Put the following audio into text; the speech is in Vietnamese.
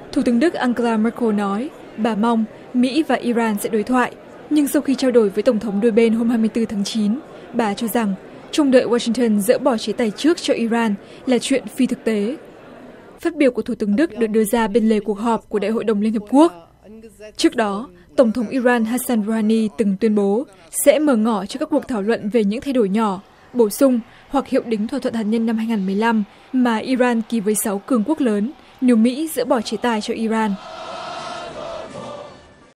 Thủ tướng Đức Angela Merkel nói bà mong Mỹ và Iran sẽ đối thoại, nhưng sau khi trao đổi với Tổng thống đôi bên hôm 24 tháng 9, bà cho rằng trông đợi Washington dỡ bỏ chế tài trước cho Iran là chuyện phi thực tế. Phát biểu của Thủ tướng Đức được đưa ra bên lề cuộc họp của Đại hội đồng Liên Hợp Quốc. Trước đó, Tổng thống Iran Hassan Rouhani từng tuyên bố sẽ mở ngỏ cho các cuộc thảo luận về những thay đổi nhỏ, bổ sung hoặc hiệu đính thỏa thuận hạt nhân năm 2015 mà Iran ký với 6 cường quốc lớn nếu Mỹ dỡ bỏ chế tài cho Iran.